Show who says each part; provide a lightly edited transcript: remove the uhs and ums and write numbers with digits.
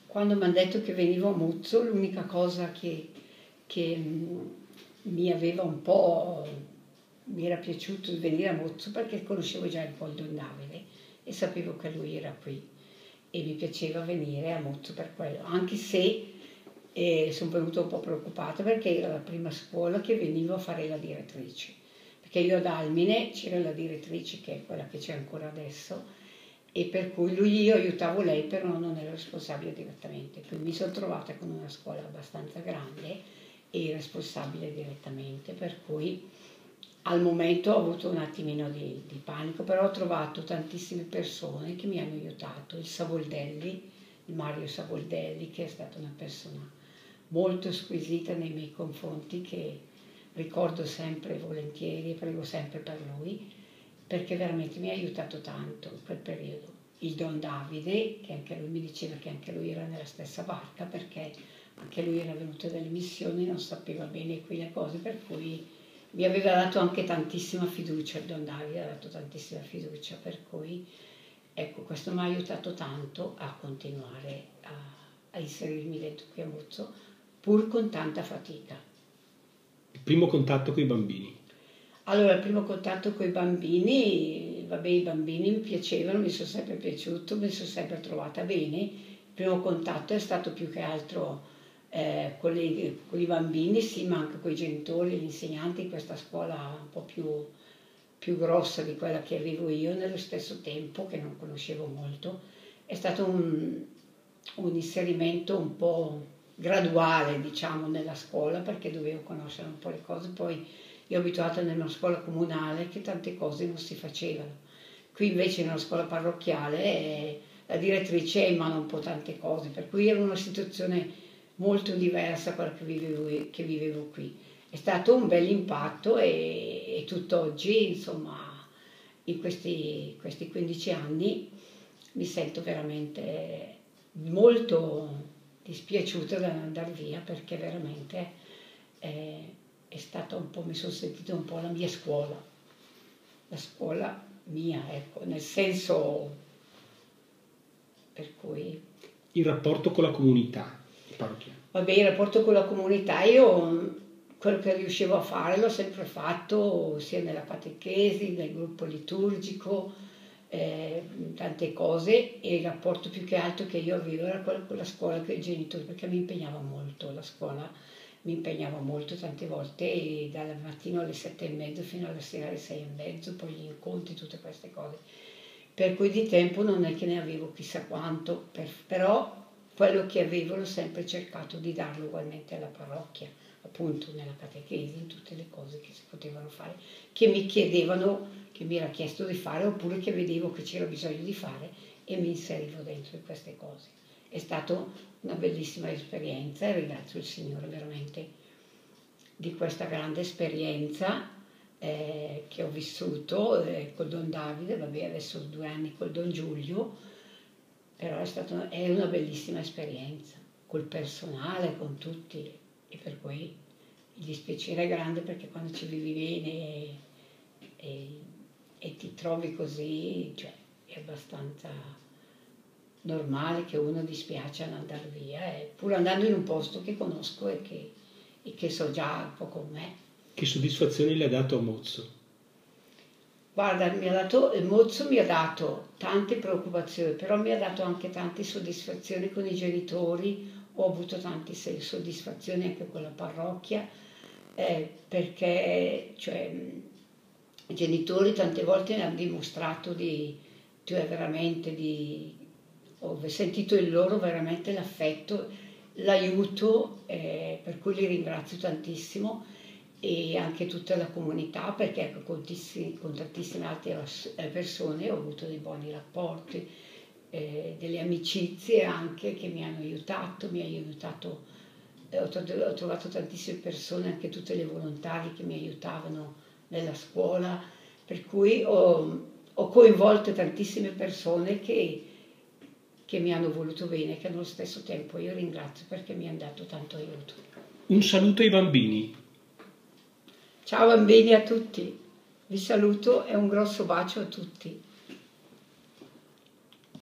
Speaker 1: quando mi hanno detto che venivo a Muzzo, l'unica cosa che mi aveva un po', mi era piaciuto di venire a Muzzo perché conoscevo già il po' il Don Davide e sapevo che lui era qui e mi piaceva venire a Muzzo per quello, anche se sono venuta un po' preoccupata perché era la prima scuola che venivo a fare la direttrice, perché io ad Almine c'era la direttrice che è quella che c'è ancora adesso e per cui io aiutavo lei però non ero responsabile direttamente, quindi mi sono trovata con una scuola abbastanza grande e responsabile direttamente, per cui al momento ho avuto un attimino di panico, però ho trovato tantissime persone che mi hanno aiutato, il Mario Savoldelli, che è stata una persona molto squisita nei miei confronti, che ricordo sempre volentieri e prego sempre per lui, perché veramente mi ha aiutato tanto in quel periodo. Il Don Davide, che anche lui mi diceva che anche lui era nella stessa barca, perché anche lui era venuto dalle missioni, non sapeva bene qui le cose, per cui mi aveva dato anche tantissima fiducia, il Don Davide ha dato tantissima fiducia, per cui ecco, questo mi ha aiutato tanto a continuare a inserirmi dentro qui a Muzzo, pur con tanta fatica.
Speaker 2: Il primo contatto con i bambini?
Speaker 1: Allora, il primo contatto con i bambini, vabbè, i bambini mi piacevano, mi sono sempre piaciuto, mi sono sempre trovata bene. Il primo contatto è stato più che altro con i bambini, sì, ma anche con i genitori e gli insegnanti in questa scuola un po' più grossa di quella che avevo io, nello stesso tempo, che non conoscevo molto. È stato un inserimento un po' graduale, diciamo, nella scuola, perché dovevo conoscere un po' le cose, poi io ho abituata nella scuola comunale che tante cose non si facevano. Qui invece nella scuola parrocchiale la direttrice è in mano un po' tante cose, per cui era una situazione molto diversa da quella che vivevo qui. È stato un bel impatto e tutt'oggi, insomma, in questi 15 anni mi sento veramente molto dispiaciuta da andare via, perché veramente è stata un po', mi sono sentita un po' la mia scuola, la scuola mia, ecco, nel senso per cui...
Speaker 2: Il rapporto con la comunità parrocchiale?
Speaker 1: Vabbè, il rapporto con la comunità, io quello che riuscivo a fare l'ho sempre fatto, sia nella catechesi, nel gruppo liturgico, tante cose, e il rapporto più che altro che io avevo era quello con la scuola, con i genitori, perché mi impegnava molto, la scuola mi impegnava molto tante volte, e dal mattino alle 7:30 fino alla sera alle 6:30, poi gli incontri, tutte queste cose. Per cui di tempo non è che ne avevo chissà quanto, però quello che avevo l'ho sempre cercato di darlo ugualmente alla parrocchia, appunto nella catechesi, in tutte le cose che si potevano fare, che mi chiedevano, che mi era chiesto di fare, oppure che vedevo che c'era bisogno di fare e mi inserivo dentro in queste cose. È stata una bellissima esperienza e ringrazio il Signore veramente di questa grande esperienza che ho vissuto col Don Davide, vabbè adesso 2 anni col Don Giulio, però è una bellissima esperienza, col personale, con tutti, e per cui il dispiacere è grande, perché quando ci vivi bene e ti trovi così, cioè, è abbastanza normale che uno dispiace ad andare via, pur andando in un posto che conosco e che so già un po' com'è.
Speaker 2: Che soddisfazione le ha dato a Mozzo?
Speaker 1: Guarda, il Mozzo mi ha dato tante preoccupazioni, però mi ha dato anche tante soddisfazioni con i genitori, ho avuto tante soddisfazioni anche con la parrocchia, perché cioè, i genitori tante volte mi hanno dimostrato ho sentito in loro veramente l'affetto, l'aiuto, per cui li ringrazio tantissimo, e anche tutta la comunità, perché con tantissime altre persone ho avuto dei buoni rapporti, delle amicizie anche che mi hanno aiutato, ho trovato tantissime persone, anche tutte le volontarie che mi aiutavano nella scuola, per cui ho coinvolto tantissime persone che mi hanno voluto bene, che allo stesso tempo io ringrazio perché mi hanno dato tanto aiuto.
Speaker 2: Un saluto ai bambini.
Speaker 1: Ciao bambini a tutti, vi saluto e un grosso bacio a tutti.